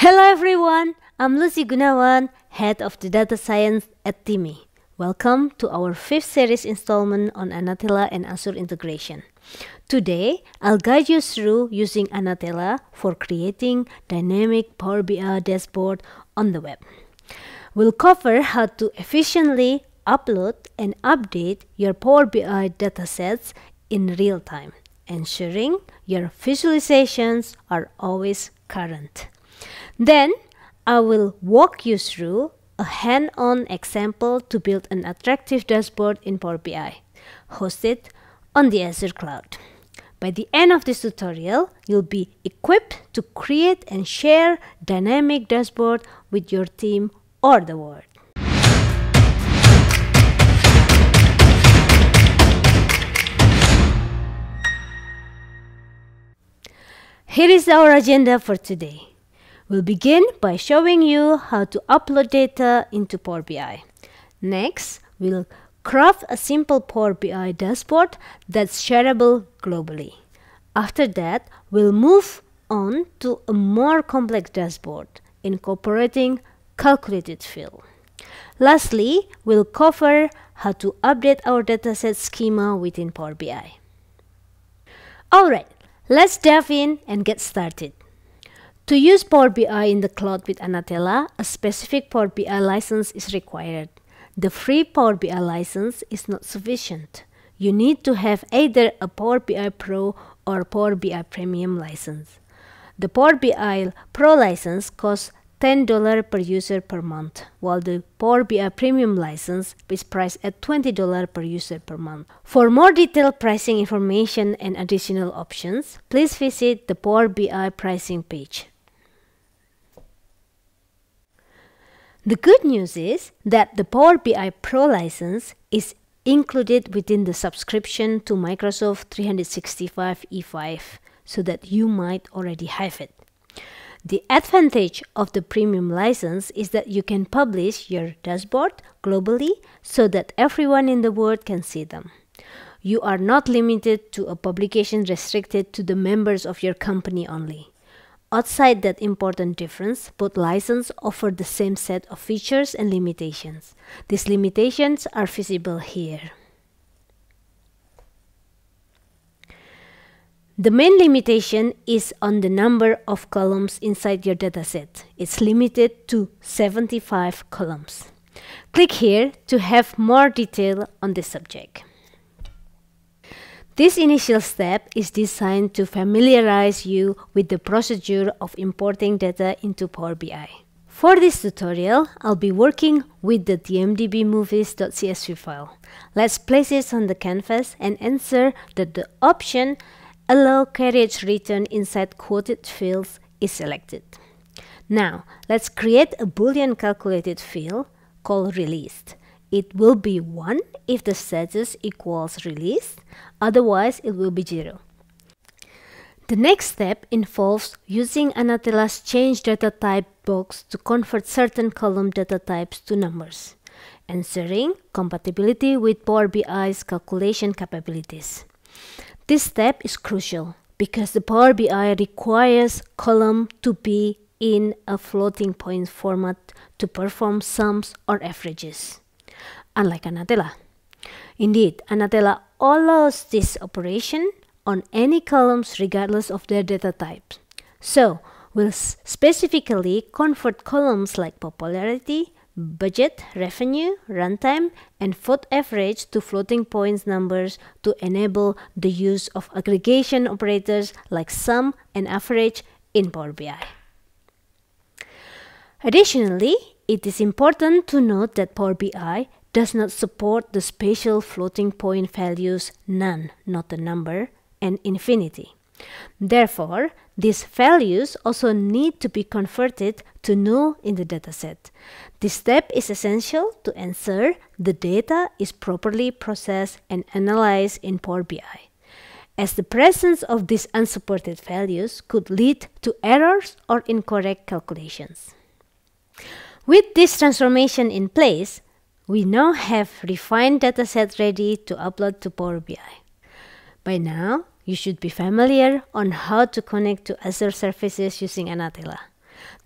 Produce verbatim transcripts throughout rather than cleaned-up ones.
Hello everyone, I'm Lucy Gunawan, Head of the Data Science at TIMi. Welcome to our fifth series installment on Anatella and Azure integration. Today, I'll guide you through using Anatella for creating dynamic Power B I dashboard on the web. We'll cover how to efficiently upload and update your Power B I datasets in real time, ensuring your visualizations are always current. Then, I will walk you through a hand-on example to build an attractive dashboard in Power B I, hosted on the Azure Cloud. By the end of this tutorial, you'll be equipped to create and share dynamic dashboard with your team or the world. Here is our agenda for today. We'll begin by showing you how to upload data into Power B I. Next, we'll craft a simple Power B I dashboard that's shareable globally. After that, we'll move on to a more complex dashboard, incorporating calculated fill. Lastly, we'll cover how to update our dataset schema within Power B I. Alright, let's dive in and get started. To use Power B I in the cloud with Anatella, a specific Power B I license is required. The free Power B I license is not sufficient. You need to have either a Power B I Pro or Power B I Premium license. The Power B I Pro license costs ten dollars per user per month, while the Power B I Premium license is priced at twenty dollars per user per month. For more detailed pricing information and additional options, please visit the Power B I pricing page. The good news is that the Power B I Pro license is included within the subscription to Microsoft three sixty-five E five, so that you might already have it. The advantage of the premium license is that you can publish your dashboard globally so that everyone in the world can see them. You are not limited to a publication restricted to the members of your company only. Outside that important difference, both licenses offer the same set of features and limitations. These limitations are visible here. The main limitation is on the number of columns inside your dataset. It's limited to seventy-five columns. Click here to have more detail on this subject. This initial step is designed to familiarize you with the procedure of importing data into Power B I. For this tutorial, I'll be working with the T M D B movies dot C S V file. Let's place it on the canvas and ensure that the option Allow carriage return inside quoted fields is selected. Now, let's create a Boolean calculated field called released. It will be one if the status equals released, otherwise it will be zero. The next step involves using Anatella's ChangeDataType box to convert certain column data types to numbers, ensuring compatibility with Power B I's calculation capabilities. This step is crucial because the Power B I requires column to be in a floating point format to perform sums or averages, unlike Anatella. Indeed, Anatella allows this operation on any columns regardless of their data type. So, we'll specifically convert columns like popularity, budget, revenue, runtime, and vote average to floating points numbers to enable the use of aggregation operators like sum and average in Power B I. Additionally, it is important to note that Power B I does not support the special floating point values none, not a number, and infinity. Therefore, these values also need to be converted to null in the dataset. This step is essential to ensure the data is properly processed and analyzed in Power B I, as the presence of these unsupported values could lead to errors or incorrect calculations. With this transformation in place, we now have refined dataset ready to upload to Power B I. By now, you should be familiar on how to connect to Azure services using Anatella.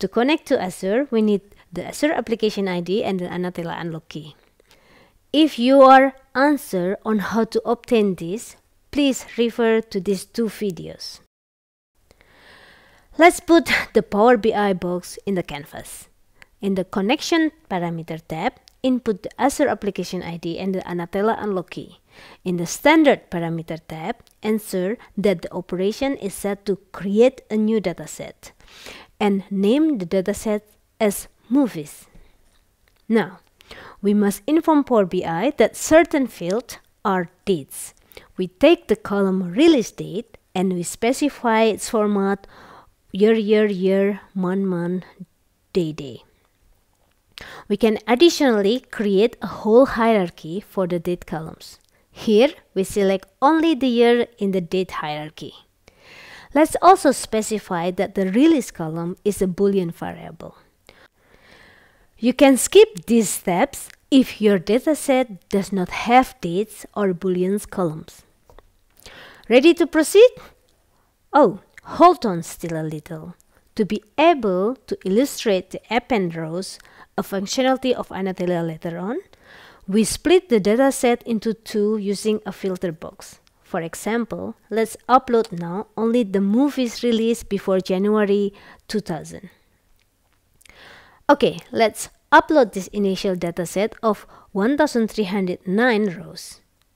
To connect to Azure, we need the Azure Application I D and the Anatella unlock key. If you are unsure on how to obtain this, please refer to these two videos. Let's put the Power B I box in the canvas. In the Connection Parameter tab, input the Azure Application I D and the Anatella unlock key. In the Standard Parameter tab, ensure that the operation is set to create a new dataset and name the dataset as Movies. Now, we must inform Power B I that certain fields are dates. We take the column Release Date and we specify its format year, year, year, month, month, day, day. We can additionally create a whole hierarchy for the date columns. Here, we select only the year in the date hierarchy. Let's also specify that the release column is a Boolean variable. You can skip these steps if your dataset does not have dates or Boolean columns. Ready to proceed? Oh, hold on still a little. To be able to illustrate the append rows, a functionality of Anatella later on, we split the dataset into two using a filter box. For example, let's upload now only the movies released before January two thousand. Okay, let's upload this initial dataset of one thousand three hundred nine rows.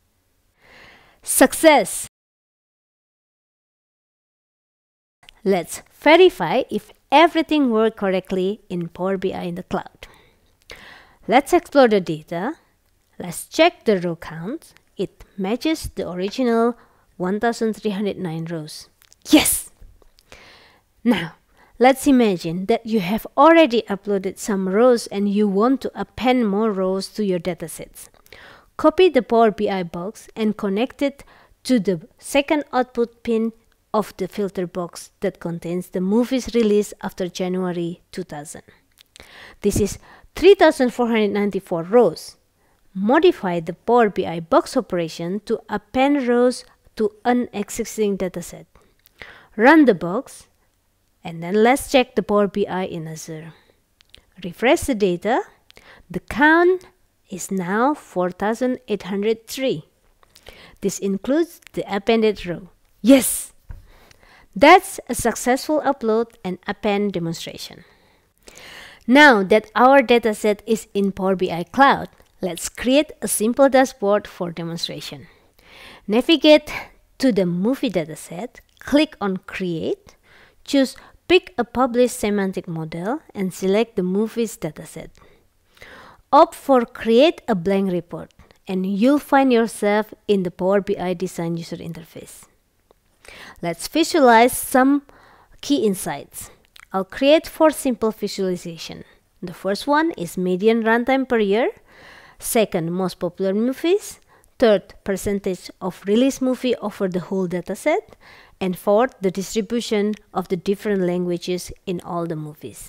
Success! Let's verify if everything worked correctly in Power B I in the cloud. Let's explore the data. Let's check the row count. It matches the original one thousand three hundred nine rows. Yes! Now, let's imagine that you have already uploaded some rows and you want to append more rows to your datasets. Copy the Power B I box and connect it to the second output pin of the filter box that contains the movies released after January two thousand. This is three thousand four hundred ninety-four rows. Modify the Power B I box operation to append rows to an existing dataset. Run the box, and then let's check the Power B I in Azure. Refresh the data. The count is now four thousand eight hundred three. This includes the appended row. Yes! That's a successful upload and append demonstration. Now that our dataset is in Power B I Cloud, let's create a simple dashboard for demonstration. Navigate to the movie dataset, click on Create, choose Pick a published semantic model and select the movies dataset. Opt for Create a blank report and you'll find yourself in the Power B I Design user interface. Let's visualize some key insights. I'll create four simple visualization. The first one is median runtime per year. Second, most popular movies. Third, percentage of released movie over the whole dataset. And fourth, the distribution of the different languages in all the movies.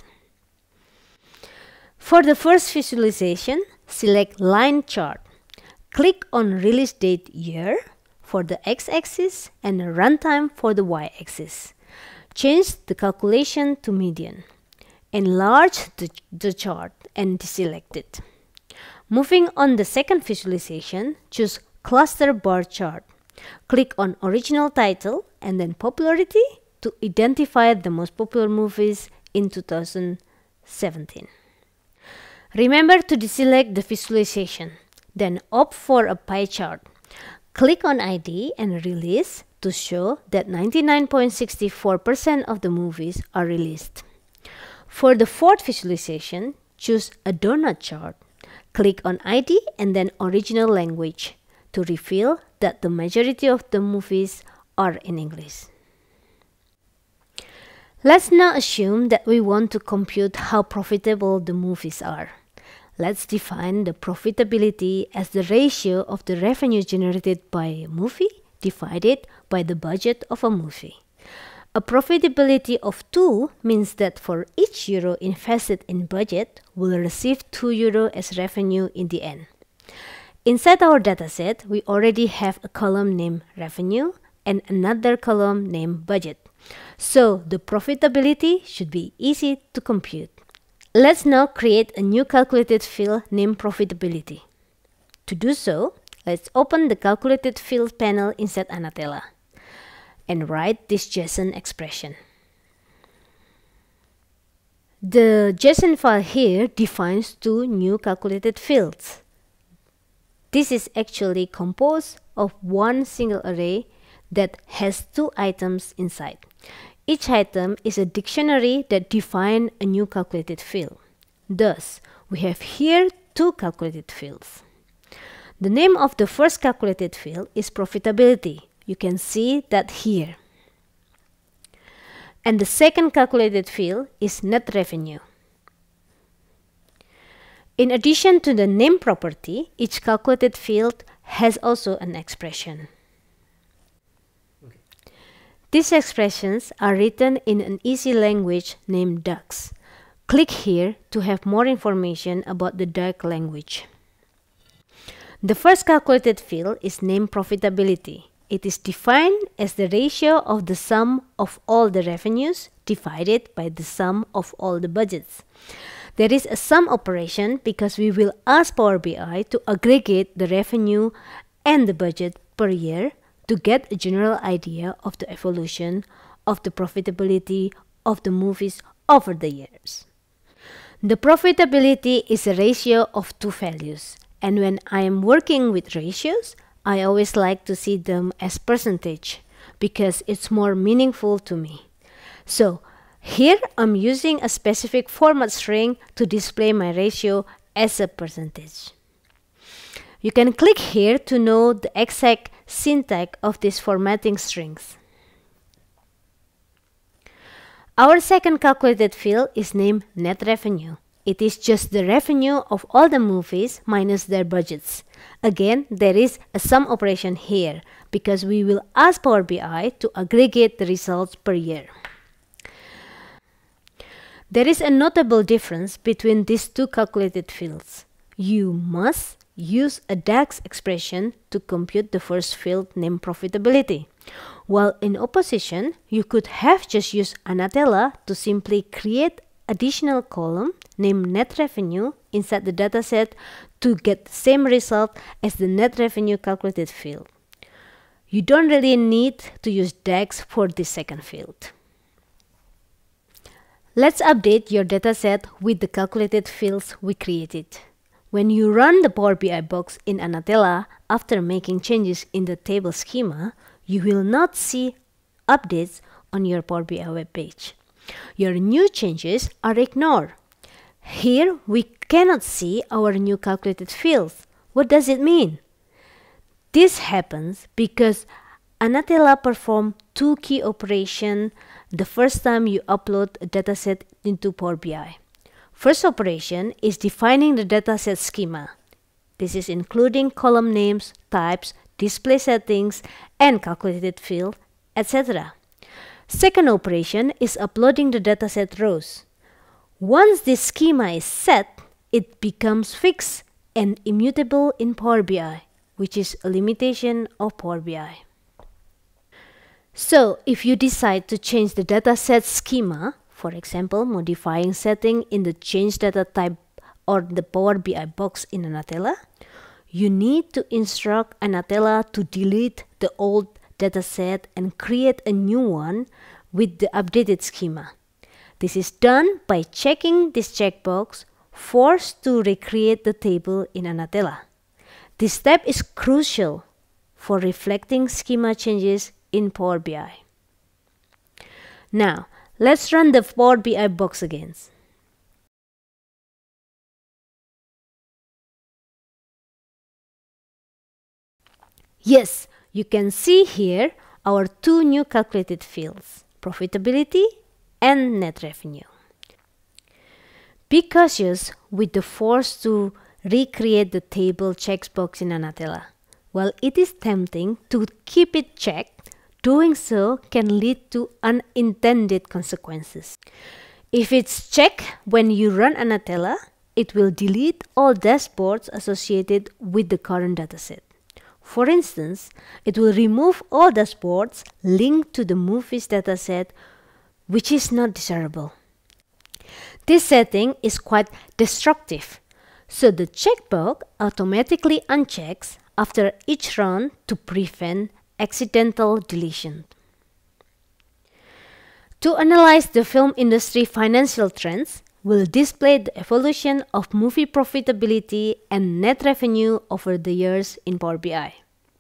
For the first visualization, select Line Chart. Click on Release Date Year for the x-axis and runtime for the y-axis. Change the calculation to median. Enlarge the, the chart and deselect it. Moving on the second visualization, choose Cluster Bar Chart. Click on Original Title and then Popularity to identify the most popular movies in two thousand seventeen. Remember to deselect the visualization, then opt for a pie chart. Click on I D and Release to show that ninety-nine point six four percent of the movies are released. For the fourth visualization, choose a donut chart. Click on I D and then Original Language to reveal that the majority of the movies are in English. Let's now assume that we want to compute how profitable the movies are. Let's define the profitability as the ratio of the revenue generated by a movie divided by the budget of a movie. A profitability of two means that for each euro invested in budget, we'll receive two euro as revenue in the end. Inside our dataset, we already have a column named Revenue and another column named Budget. So the profitability should be easy to compute. Let's now create a new calculated field named profitability. To do so, let's open the calculated field panel inside Anatella and write this JSON expression. The JSON file here defines two new calculated fields. This is actually composed of one single array that has two items inside. Each item is a dictionary that defines a new calculated field. Thus, we have here two calculated fields. The name of the first calculated field is profitability. You can see that here. And the second calculated field is net revenue. In addition to the name property, each calculated field has also an expression. Okay. These expressions are written in an easy language named D A X. Click here to have more information about the D A X language. The first calculated field is named profitability. It is defined as the ratio of the sum of all the revenues divided by the sum of all the budgets. There is a sum operation because we will ask Power B I to aggregate the revenue and the budget per year to get a general idea of the evolution of the profitability of the movies over the years. The profitability is a ratio of two values, and when I am working with ratios, I always like to see them as percentage because it's more meaningful to me. So here I'm using a specific format string to display my ratio as a percentage. You can click here to know the exact syntax of these formatting strings. Our second calculated field is named net revenue. It is just the revenue of all the movies minus their budgets. Again, there is a sum operation here because we will ask Power B I to aggregate the results per year. There is a notable difference between these two calculated fields. You must use a D A X expression to compute the first field named profitability, while in opposition, you could have just used Anatella to simply create additional column named net revenue inside the dataset to get the same result as the net revenue calculated field. You don't really need to use D A X for this second field. Let's update your dataset with the calculated fields we created. When you run the Power B I box in Anatella after making changes in the table schema, you will not see updates on your Power B I web page. Your new changes are ignored. Here we cannot see our new calculated fields. What does it mean? This happens because Anatella performs two key operations the first time you upload a dataset into Power B I. First operation is defining the dataset schema. This is including column names, types, display settings, and calculated field, et cetera. Second operation is uploading the dataset rows. Once this schema is set, it becomes fixed and immutable in Power B I, which is a limitation of Power B I. So, if you decide to change the dataset schema, for example, modifying setting in the ChangeDataType or the Power B I box in Anatella, you need to instruct Anatella to delete the old dataset and create a new one with the updated schema. This is done by checking this checkbox, forced to recreate the table in Anatella. This step is crucial for reflecting schema changes in Power B I. Now, let's run the Power B I box again. Yes, you can see here our two new calculated fields, profitability and net revenue. Be cautious with the force to recreate the table checkbox in Anatella. While it is tempting to keep it checked, doing so can lead to unintended consequences. If it's checked when you run Anatella, it will delete all dashboards associated with the current dataset. For instance, it will remove all dashboards linked to the movies dataset, which is not desirable. This setting is quite destructive, so the checkbox automatically unchecks after each run to prevent accidental deletion. To analyze the film industry financial trends, we'll display the evolution of movie profitability and net revenue over the years in Power B I.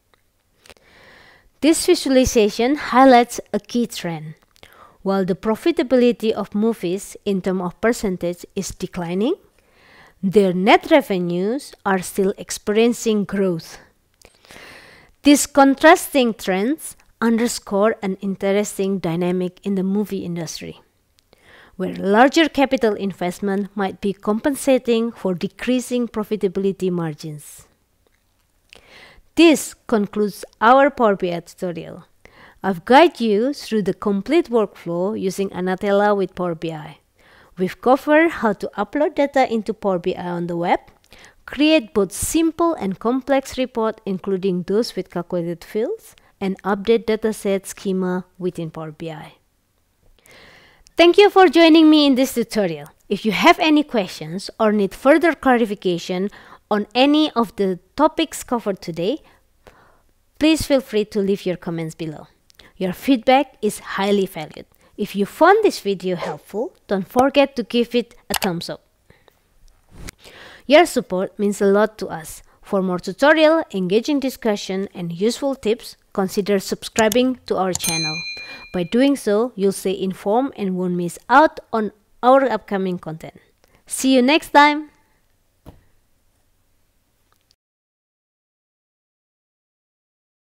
This visualization highlights a key trend. While the profitability of movies in terms of percentage is declining, their net revenues are still experiencing growth. These contrasting trends underscore an interesting dynamic in the movie industry, where larger capital investment might be compensating for decreasing profitability margins. This concludes our Power B I tutorial. I've guided you through the complete workflow using Anatella with Power B I. We've covered how to upload data into Power B I on the web, create both simple and complex reports, including those with calculated fields, and update dataset schema within Power B I. Thank you for joining me in this tutorial. If you have any questions or need further clarification on any of the topics covered today, please feel free to leave your comments below. Your feedback is highly valued. If you found this video helpful, don't forget to give it a thumbs up. Your support means a lot to us. For more tutorial, engaging discussion, and useful tips, consider subscribing to our channel. By doing so, you'll stay informed and won't miss out on our upcoming content. See you next time!